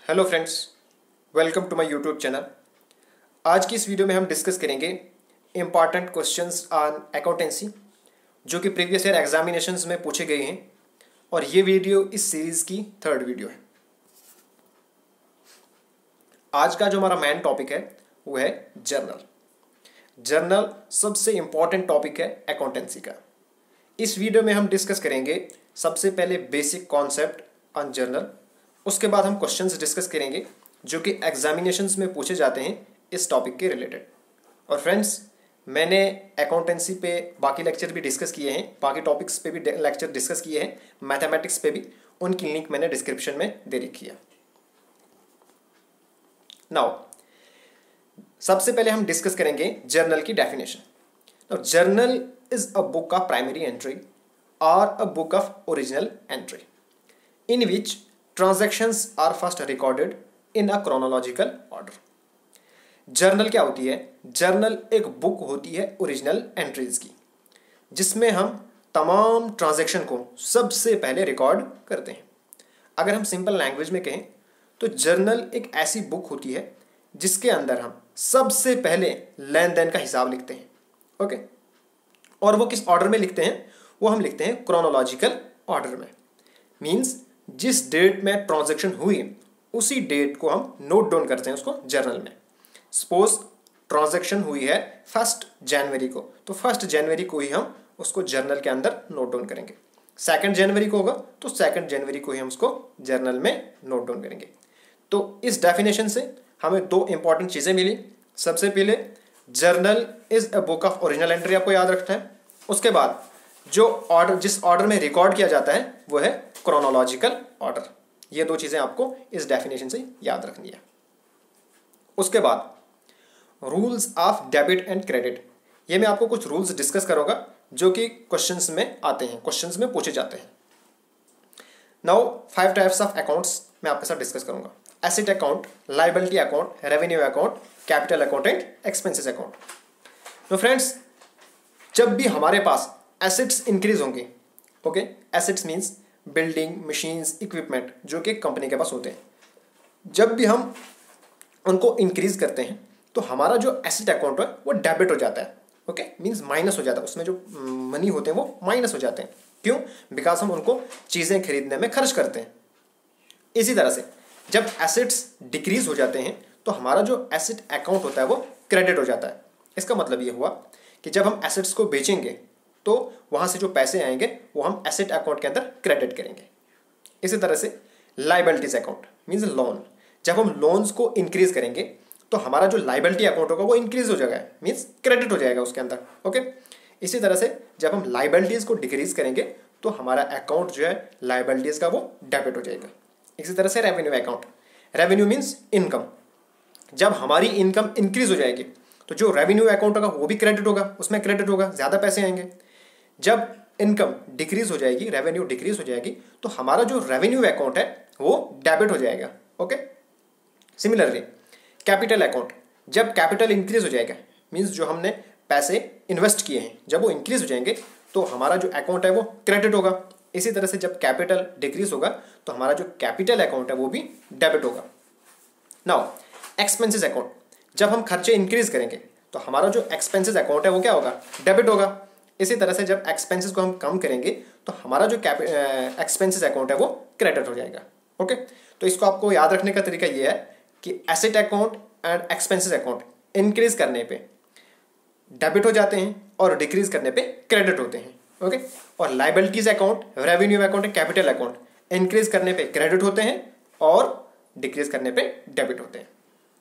Hello friends, welcome to my YouTube channel. आज की इस वीडियो में हम डिस्कस करेंगे इम्पॉर्टेंट क्वेश्चंस ऑन अकाउंटेंसी जो कि प्रीवियस ईयर एग्जामिनेशंस में पूछे गए हैं और ये वीडियो इस सीरीज़ की थर्ड वीडियो है। आज का जो हमारा मेन टॉपिक है वो है जर्नल। जर्नल सबसे इम्पॉर्टेंट टॉपिक है अकाउंटेंसी का। इस वीडियो में हम डिस्कस करेंगे सबसे पहले बेसिक कॉन्सेप्ट ऑन जर्नल, उसके बाद हम क्वेश्चंस डिस्कस करेंगे जो कि एग्जामिनेशंस में पूछे जाते हैं इस टॉपिक के रिलेटेड। और फ्रेंड्स, मैंने अकाउंटेंसी पे बाकी लेक्चर भी डिस्कस किए हैं, बाकी टॉपिक्स पे भी लेक्चर डिस्कस किए हैं, मैथमेटिक्स पे भी, उनकी लिंक मैंने डिस्क्रिप्शन में दे रखी है। नाउ सबसे पहले हम डिस्कस करेंगे जर्नल की definition. Now journal is a book of primary entry और a book of original entry in which transactions are first recorded in a chronological order। Journal क्या होती है? जर्नल एक बुक होती है ओरिजिनल एंट्रीज की, जिसमें हम तमाम ट्रांजैक्शन को सबसे पहले रिकॉर्ड करते हैं। अगर हम सिंपल लैंग्वेज में कहें तो जर्नल एक ऐसी बुक होती है जिसके अंदर हम सबसे पहले लेन देन का हिसाब लिखते हैं। ओके, और वो किस ऑर्डर में लिखते हैं? वो हम लिखते हैं क्रोनोलॉजिकल ऑर्डर में। मीन्स जिस डेट में ट्रांजैक्शन हुई उसी डेट को हम नोट डाउन करते हैं उसको जर्नल में। सपोज ट्रांजैक्शन हुई है 1 जनवरी को, तो 1 जनवरी को ही हम उसको जर्नल के अंदर नोट डाउन करेंगे। 2 जनवरी को होगा तो 2 जनवरी को ही हम उसको जर्नल में नोट डाउन करेंगे। तो इस डेफिनेशन से हमें दो इंपॉर्टेंट चीज़ें मिली। सबसे पहले journal is a book of original entry, आपको याद रखना है। उसके बाद जो ऑर्डर, जिस ऑर्डर में रिकॉर्ड किया जाता है वो है क्रोनोलॉजिकल ऑर्डर। ये दो चीजें आपको इस डेफिनेशन से याद रखनी है। उसके बाद rules of debit and credit, ये मैं आपको कुछ रूल्स डिस्कस करूंगा जो कि क्वेश्चंस में आते हैं, क्वेश्चंस में पूछे जाते हैं। नाउ 5 टाइप्स ऑफ अकाउंट्स मैं आपके साथ डिस्कस करूंगा। Asset account, liability account, revenue account, capital account and expenses account. तो फ्रेंड्स, जब भी हमारे पास एसेट्स इंक्रीज होंगे, okay, assets means building, machines, equipment जो कि कंपनी के पास होते हैं, जब भी हम उनको इंक्रीज करते हैं तो हमारा जो एसेट अकाउंट है वो डेबिट हो जाता है। ओके, मीन्स माइनस हो जाता है, उसमें जो मनी होते हैं वो माइनस हो जाते हैं। क्यों? बिकॉज हम उनको चीज़ें खरीदने में खर्च करते हैं। इसी तरह से जब एसेट्स डिक्रीज हो जाते हैं तो हमारा जो एसेट अकाउंट होता है वो क्रेडिट हो जाता है। इसका मतलब ये हुआ कि जब हम एसेट्स को बेचेंगे तो वहाँ से जो पैसे आएंगे वो हम एसेट अकाउंट के अंदर क्रेडिट करेंगे। इसी तरह से लायबिलिटीज अकाउंट मीन्स लोन, जब हम लोन्स को इंक्रीज करेंगे तो हमारा जो लायबिलिटी अकाउंट होगा वो इंक्रीज हो जाएगा, मीन्स क्रेडिट हो जाएगा उसके अंदर। ओके, इसी तरह से जब हम लायबिलिटीज को डिक्रीज करेंगे तो हमारा अकाउंट जो है लायबिलिटीज का वो डेबिट हो जाएगा। इसी तरह से revenue account, revenue means income, जब हमारी इनकम इंक्रीज हो जाएगी तो जो रेवेन्यू अकाउंट होगा वो भी क्रेडिट होगा, उसमें क्रेडिट होगा, ज़्यादा पैसे आएंगे। जब इनकम डिक्रीज हो जाएगी, रेवेन्यू डिक्रीज हो जाएगी, तो हमारा जो रेवेन्यू अकाउंट है वो डेबिट हो जाएगा। ओके, सिमिलरली कैपिटल अकाउंट, जब कैपिटल इंक्रीज हो जाएगा, मीन्स जो हमने पैसे इन्वेस्ट किए हैं जब वो इंक्रीज हो जाएंगे तो हमारा जो अकाउंट है वो क्रेडिट होगा। इसी तरह से जब कैपिटल डिक्रीज होगा तो हमारा जो कैपिटल अकाउंट है वो भी डेबिट होगा। नाउ एक्सपेंसेस अकाउंट, जब हम खर्चे इंक्रीज करेंगे तो हमारा जो एक्सपेंसेस अकाउंट है वो क्या होगा? डेबिट होगा। इसी तरह से जब एक्सपेंसेस को हम कम करेंगे तो हमारा जो एक्सपेंसेस अकाउंट है वो क्रेडिट हो जाएगा। ओके, तो इसको आपको याद रखने का तरीका ये है कि asset account and expenses account increase करने पे डेबिट हो जाते हैं और डिक्रीज करने पे क्रेडिट होते हैं। ओके, और liabilities account, revenue account, capital account increase करने पे क्रेडिट होते हैं और डिक्रीज करने पे डेबिट होते हैं।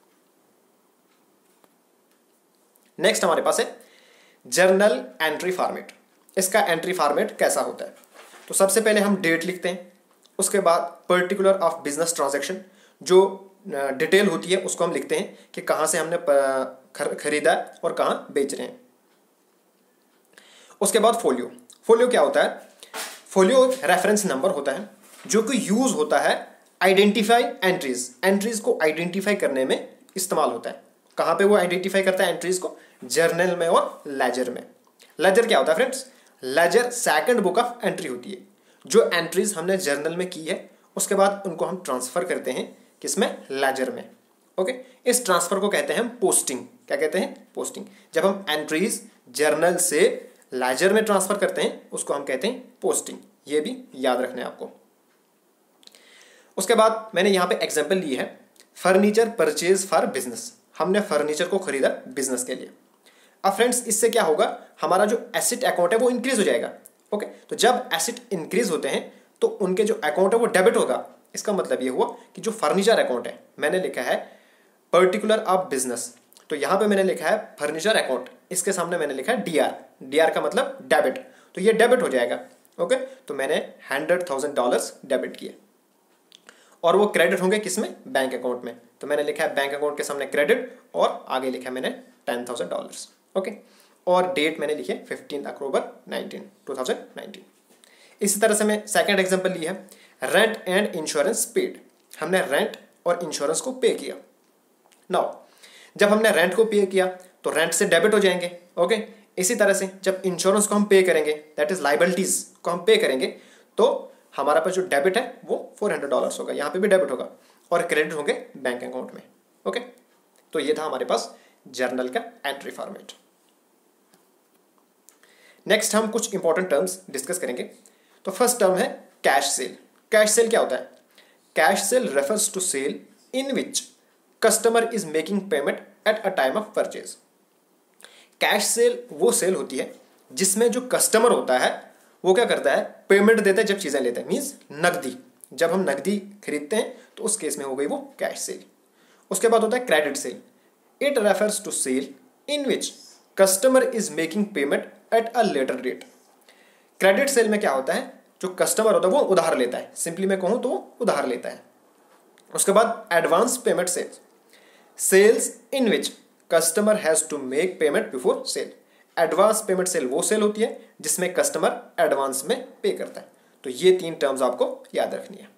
नेक्स्ट हमारे पास है जर्नल एंट्री फॉर्मेट। इसका एंट्री फॉर्मेट कैसा होता है? तो सबसे पहले हम डेट लिखते हैं, उसके बाद पर्टिकुलर ऑफ बिजनेस ट्रांजैक्शन, जो डिटेल होती है उसको हम लिखते हैं कि कहाँ से हमने खरीदा और कहाँ बेच रहे हैं। उसके बाद फोलियो। फोलियो क्या होता है? फोलियो एक रेफरेंस नंबर होता है जो कि यूज होता है आइडेंटिफाई एंट्रीज, एंट्रीज को आइडेंटिफाई करने में इस्तेमाल होता है। कहाँ पे वो आइडेंटिफाई करता है एंट्रीज को? जर्नल में और लेजर में। लेजर क्या होता है friends? Ledger second book of entry होती है। जो एंट्रीज हमने जर्नल में की है उसके बाद उनको हम ट्रांसफर करते हैं किसमें, लेजर में। ओके, इस ट्रांसफर को कहते हैं हम पोस्टिंग। क्या कहते हैं, पोस्टिंग। जब हम एंट्रीज जर्नल से लेजर में ट्रांसफर करते हैं उसको हम कहते हैं पोस्टिंग। ये भी याद रखना है आपको। उसके बाद मैंने यहाँ पे एग्जाम्पल ली है, फर्नीचर परचेज फॉर बिजनेस। हमने फर्नीचर को खरीदा बिजनेस के लिए। अब फ्रेंड्स इससे क्या होगा, हमारा जो एसेट अकाउंट है वो इंक्रीज हो जाएगा। ओके, तो जब एसेट इंक्रीज होते हैं तो उनके जो अकाउंट है वो डेबिट होगा। इसका मतलब ये हुआ कि जो फर्नीचर अकाउंट है, मैंने लिखा है पर्टिकुलर ऑफ बिजनेस, तो यहाँ पे मैंने लिखा है फर्नीचर अकाउंट, इसके सामने मैंने लिखा है डीआर। डीआर का मतलब डेबिट, तो ये डेबिट हो जाएगा। ओके, तो मैंने $100,000 डेबिट किए और वो क्रेडिट होंगे किसमें, बैंक अकाउंट में। तो मैंने लिखा है बैंक अकाउंट के सामने क्रेडिट और आगे लिखा है मैंने $10,000। ओके, और डेट मैंने लिखी है 15 अक्टूबर 2019। इसी तरह से मैं सेकंड एग्जांपल ली है, रेंट एंड इंश्योरेंस पेड। हमने रेंट और इंश्योरेंस को पे किया। नाउ जब हमने रेंट को पे किया तो रेंट से डेबिट हो जाएंगे। ओके, इसी तरह से जब इंश्योरेंस को हम पे करेंगे, दैट इज लाइबिलिटीज को हम पे करेंगे, तो हमारा पास जो डेबिट है वो $400 होगा, यहाँ पे भी डेबिट होगा और क्रेडिट होंगे बैंक अकाउंट में। ओके, तो ये था हमारे पास जर्नल का एंट्री फॉर्मेट। नेक्स्ट हम कुछ इंपॉर्टेंट टर्म्स डिस्कस करेंगे। तो फर्स्ट टर्म है कैश सेल। कैश सेल क्या होता है, cash sale refers to sale in which customer is making payment at a time of purchase. Cash sale वो सेल होती है जिसमें जो कस्टमर होता है वो क्या करता है, पेमेंट देता है जब चीजें लेता है, मीन्स नकदी। जब हम नकदी खरीदते हैं तो उस केस में हो गई वो कैश सेल। उसके बाद होता है credit sale. It refers to sale in which customer is making payment at a later date. Credit sale में क्या होता है, जो कस्टमर होता है वो उधार लेता है, सिंपली मैं कहूं तो वो उधार लेता है। उसके बाद advance payment sales, sales in which customer has to make payment before sale. Advance payment sale वो सेल होती है जिसमें कस्टमर एडवांस में पे करता है। तो ये 3 टर्म्स आपको याद रखनी है।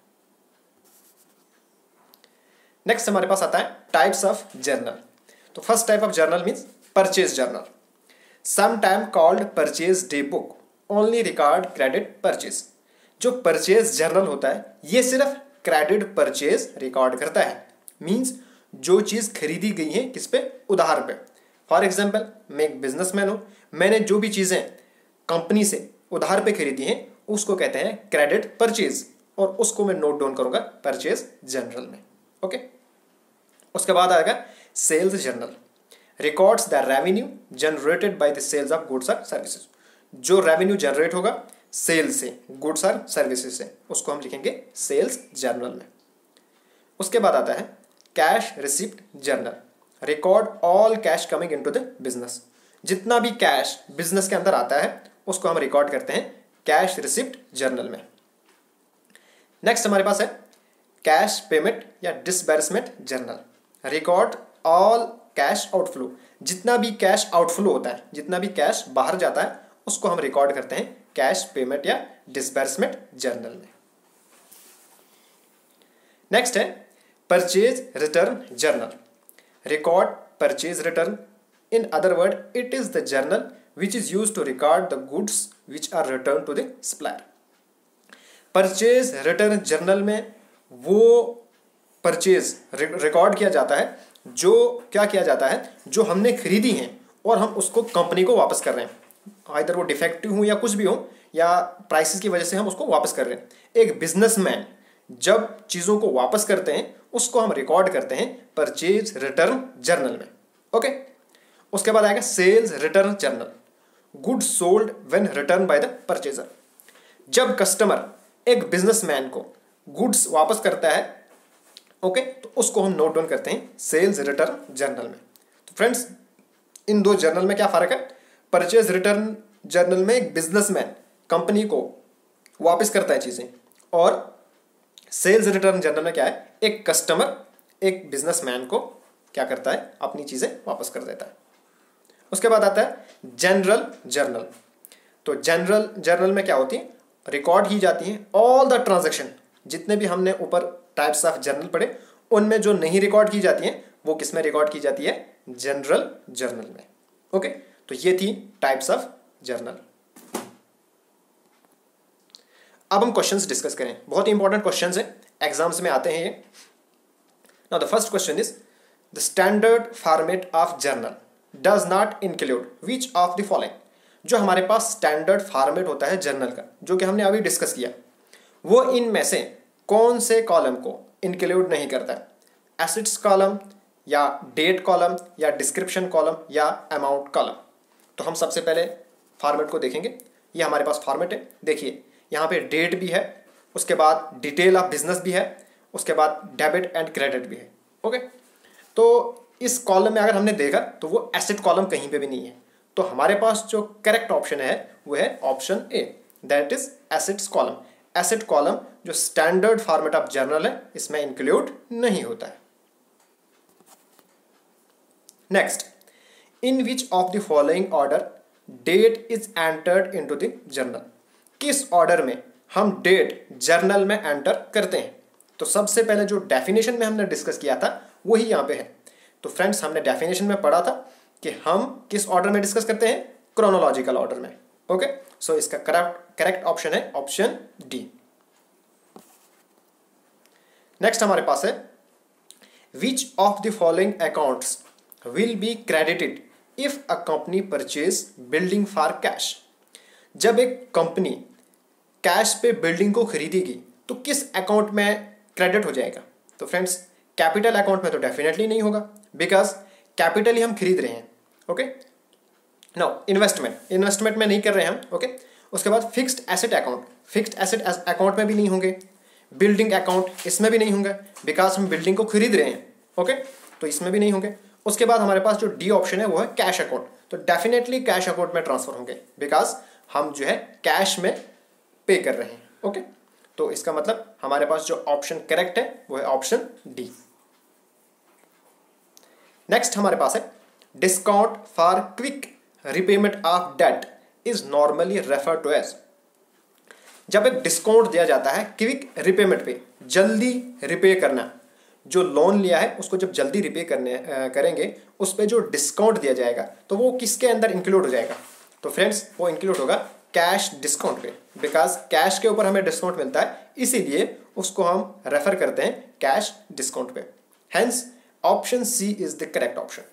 नेक्स्ट हमारे पास आता है टाइप्स ऑफ जर्नल। तो first type of journal means purchase journal, some time called purchase day book, only record credit purchase. जो परचेज जर्नल होता है ये सिर्फ क्रेडिट परचेज रिकॉर्ड करता है, मीन्स जो चीज खरीदी गई है किस पे, उधार पे। फॉर एग्जाम्पल मैं एक बिजनेसमैन हूं, मैंने जो भी चीजें कंपनी से उधार पे खरीदी हैं उसको कहते हैं क्रेडिट परचेज, और उसको मैं नोट डाउन करूंगा परचेज जर्नल में। ओके, उसके बाद आएगा sales journal, records the revenue generated by the sales of goods और सर्विसेज। जो रेवेन्यू जनरेट होगा सेल से, गुड्स और सर्विसेज से, उसको हम लिखेंगे सेल्स जर्नल में। उसके बाद आता है cash receipt journal, record all cash coming into the business. जितना भी कैश बिजनेस के अंदर आता है उसको हम रिकॉर्ड करते हैं कैश रिसिप्ट जर्नल में। नेक्स्ट हमारे पास है कैश पेमेंट या disbursement journal, record all cash outflow. जितना भी कैश आउटफ्लो होता है, जितना भी कैश बाहर जाता है उसको हम रिकॉर्ड करते हैं कैश पेमेंट या डिसबर्समेंट जर्नल में। नेक्स्ट है purchase return journal, record purchase return. In other word it is the journal which is used to record the goods which are returned to the supplier. Purchase return journal में वो purchase record किया जाता है, जो क्या किया जाता है, जो हमने खरीदी हैं और हम उसको कंपनी को वापस कर रहे हैं, आइदर वो डिफेक्टिव हो या कुछ भी हो, या प्राइसेस की वजह से हम उसको वापस कर रहे हैं। एक बिजनेसमैन जब चीज़ों को वापस करते हैं उसको हम रिकॉर्ड करते हैं परचेज रिटर्न जर्नल में। ओके, उसके बाद आएगा sales return journal, goods sold when return by the purchaser. जब कस्टमर एक बिजनेसमैन को गुड्स वापस करता है, ओके, तो उसको हम नोट डाउन करते हैं सेल्स रिटर्न जर्नल में। तो फ्रेंड्स इन दो जर्नल में क्या फर्क है, परचेज रिटर्न जर्नल में एक बिजनेसमैन कंपनी को वापस करता है चीजें, और सेल्स रिटर्न जर्नल में क्या है, एक कस्टमर एक बिजनेसमैन को क्या करता है, अपनी चीजें वापस कर देता है। उसके बाद आता है जनरल जर्नल। तो जनरल जर्नल में क्या होती है, रिकॉर्ड की जाती है ऑल द ट्रांजैक्शन। जितने भी हमने ऊपर टाइप्स ऑफ जर्नल पढ़े उनमें जो नहीं रिकॉर्ड की जाती हैं वो किस में रिकॉर्ड की जाती है, जनरल जर्नल में। ओके, तो ये थी टाइप्स ऑफ जर्नल। अब हम क्वेश्चंस डिस्कस करें, बहुत ही इंपॉर्टेंट क्वेश्चंस हैं, एग्जाम्स में आते हैं ये। Now the first question is the standard format of journal does not include which of the following. जो हमारे पास स्टैंडर्ड फॉर्मेट होता है जर्नल का, जो कि हमने अभी डिस्कस किया, वो इनमें से कौन से कॉलम को इंक्लूड नहीं करता है? एसेट्स कॉलम या डेट कॉलम या डिस्क्रिप्शन कॉलम या अमाउंट कॉलम। तो हम सबसे पहले फॉर्मेट को देखेंगे। ये हमारे पास फॉर्मेट है, देखिए यहाँ पे डेट भी है, उसके बाद डिटेल ऑफ बिजनेस भी है, उसके बाद डेबिट एंड क्रेडिट भी है। ओके, तो इस कॉलम में अगर हमने देखा तो वो एसेट कॉलम कहीं पे भी नहीं है। तो हमारे पास जो करेक्ट ऑप्शन है वो है option A, that is assets column. Asset column जो स्टैंडर्ड फॉर्मेट ऑफ जर्नल है इसमें इंक्लूड नहीं होता है। Next, in which of the following order date is entered into the journal. किस ऑर्डर में हम डेट जर्नल में एंटर करते हैं? तो सबसे पहले जो डेफिनेशन में हमने डिस्कस किया था वही यहाँ पे है। तो फ्रेंड्स, हमने डेफिनेशन में पढ़ा था कि हम किस ऑर्डर में डिस्कस करते हैं? क्रोनोलॉजिकल ऑर्डर में। ओके, सो इसका करेक्ट ऑप्शन है ऑप्शन डी। नेक्स्ट हमारे पास है which of the following accounts will be credited if a company purchase building for cash. जब एक कंपनी कैश पे बिल्डिंग को खरीदेगी तो किस अकाउंट में क्रेडिट हो जाएगा? तो फ्रेंड्स, कैपिटल अकाउंट में तो डेफिनेटली नहीं होगा, बिकॉज कैपिटल ही हम खरीद रहे हैं। ओके, नो इन्वेस्टमेंट में नहीं कर रहे हैं हम। ओके, उसके बाद फिक्स्ड एसेट अकाउंट में भी नहीं होंगे, बिल्डिंग अकाउंट इसमें भी नहीं होंगे, बिकॉज हम बिल्डिंग को खरीद रहे हैं। ओके, तो इसमें भी नहीं होंगे। उसके बाद हमारे पास जो डी ऑप्शन है वो है कैश अकाउंट। तो डेफिनेटली कैश अकाउंट में ट्रांसफर होंगे, बिकॉज हम जो है कैश में पे कर रहे हैं। ओके, तो इसका मतलब हमारे पास जो ऑप्शन करेक्ट है वो है ऑप्शन डी। नेक्स्ट हमारे पास है discount for quick repayment of debt is normally refer to as. जब एक डिस्काउंट दिया जाता है क्विक रिपेमेंट पे, जल्दी रिपे करना, जो लोन लिया है उसको जब जल्दी रिपे करेंगे उस पर जो डिस्काउंट दिया जाएगा तो वो किसके अंदर इंक्लूड हो जाएगा? तो फ्रेंड्स, वो इंक्लूड होगा कैश डिस्काउंट पे, बिकॉज कैश के ऊपर हमें डिस्काउंट मिलता है, इसीलिए उसको हम रेफर करते हैं कैश डिस्काउंट पे। Hence option C is the correct option.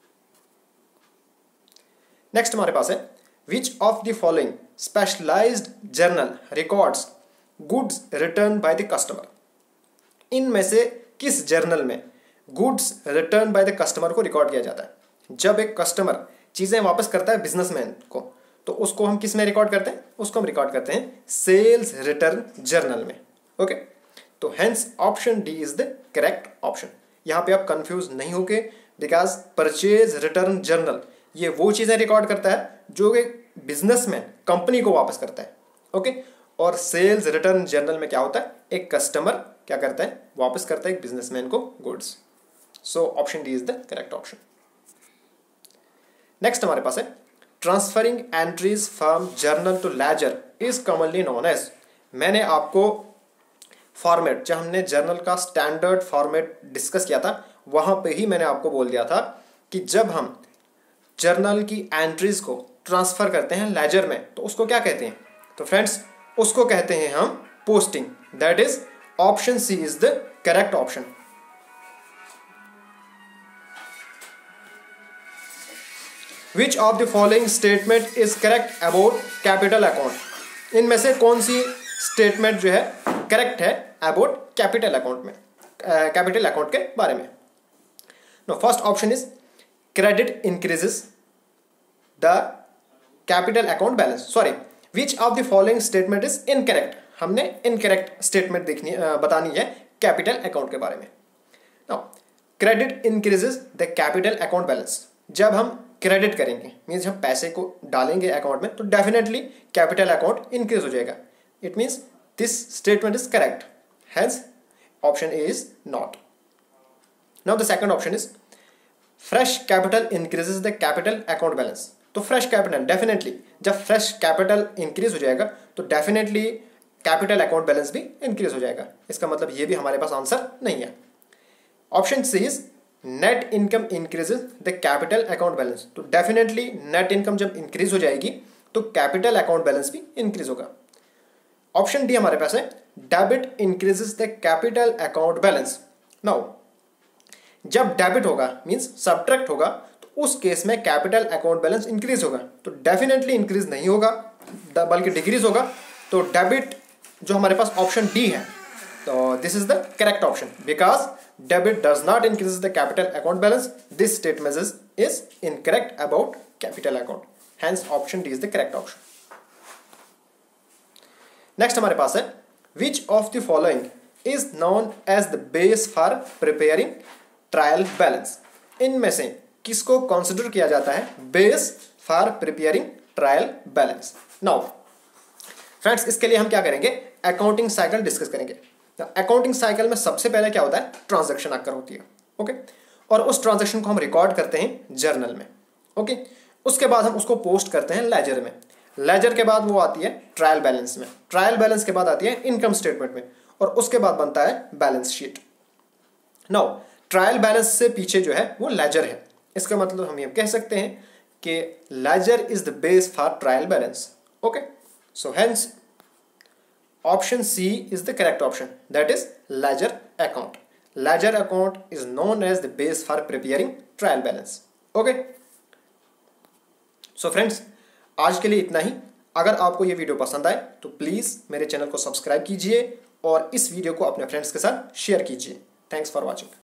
Next हमारे पास है which of the following specialized journal records goods return by the customer. इनमें से किस जर्नल में goods return by the customer को रिकॉर्ड किया जाता है? जब एक कस्टमर चीजें वापस करता है बिजनेसमैन को, तो उसको हम किस में रिकॉर्ड करते हैं? उसको हम रिकॉर्ड करते हैं सेल्स रिटर्न जर्नल में। ओके, तो hence option D is the correct option. यहाँ पे आप कंफ्यूज नहीं होके, बिकॉज परचेज रिटर्न जर्नल ये वो चीजें रिकॉर्ड करता है जो एक बिजनेसमैन कंपनी को वापस करता है। ओके, और सेल्स रिटर्न जर्नल में क्या होता है? एक कस्टमर क्या करता है? वापस करता है एक बिजनेसमैन को goods. So option D is the correct option. Next हमारे पास है transferring entries from journal to ledger is commonly known as. मैंने आपको फॉर्मेट, जब हमने जर्नल का स्टैंडर्ड फॉर्मेट डिस्कस किया था वहां पे ही मैंने आपको बोल दिया था कि जब हम जर्नल की एंट्रीज को ट्रांसफर करते हैं लेजर में तो उसको क्या कहते हैं? तो फ्रेंड्स, उसको कहते हैं हम posting. That is option C is the correct option. Which of the following statement is correct about capital account. इनमें से कौन सी स्टेटमेंट जो है करेक्ट है अबाउट कैपिटल अकाउंट में, कैपिटल अकाउंट के बारे में? No, first option is credit increases the capital account balance. Sorry, which of the following statement is incorrect. हमने इनकरेक्ट स्टेटमेंट बतानी है कैपिटल अकाउंट के बारे में। Now, credit increases the capital account balance. जब हम क्रेडिट करेंगे मीन्स हम पैसे को डालेंगे अकाउंट में तो डेफिनेटली कैपिटल अकाउंट इंक्रीज हो जाएगा। It means this statement is correct, hence option A is not. Now the second option is fresh capital increases the capital account balance. तो फ्रेश कैपिटल डेफिनेटली, जब fresh capital increase हो जाएगा तो definitely capital account balance भी increase हो जाएगा। इसका मतलब ये भी हमारे पास आंसर नहीं है। Option C is net income increases the capital account balance. तो डेफिनेटली नेट इनकम जब इंक्रीज हो जाएगी तो कैपिटल अकाउंट बैलेंस भी इंक्रीज होगा। ऑप्शन डी हमारे पास है debit increases the capital account balance. Now जब डेबिट होगा मींस सब्ट्रैक्ट होगा तो उस केस में कैपिटल अकाउंट बैलेंस इंक्रीज होगा, तो डेफिनेटली इंक्रीज नहीं होगा बल्कि डिक्रीज होगा। तो डेबिट जो हमारे पास ऑप्शन डी है, तो this is the correct option because debit does not increase the capital account balance. This statement is incorrect about capital account, hence option D is the correct option. Next हमारे पास है which of the following is known as the base for preparing trial balance. इनमें से किसको consider किया जाता है base for preparing trial balance. Now friends, इसके लिए हम क्या करेंगे, अकाउंटिंग साइकिल डिस्कस करेंगे। अकाउंटिंग साइकिल में सबसे पहले क्या होता है, ट्रांजैक्शन अकर होती है, ओके, और उस ट्रांजैक्शन को हम रिकॉर्ड करते हैं जर्नल में, ओके। उसके बाद हम उसको पोस्ट करते हैं लेजर में, लेजर के बाद वो आती है ट्रायल बैलेंस में, ट्रायल बैलेंस के बाद आती है इनकम स्टेटमेंट में, और उसके बाद बनता है balance sheet. Now trial balance से पीछे जो है वो लेजर है, इसका मतलब हम ये कह सकते हैं कि ledger is the base for trial balance, okay. So hence option C is the correct option, that is ledger account. Ledger account is known as the base for preparing trial balance, okay. So friends, आज के लिए इतना ही। अगर आपको ये video पसंद आए तो प्लीज़ मेरे चैनल को सब्सक्राइब कीजिए और इस वीडियो को अपने फ्रेंड्स के साथ शेयर कीजिए। Thanks for watching.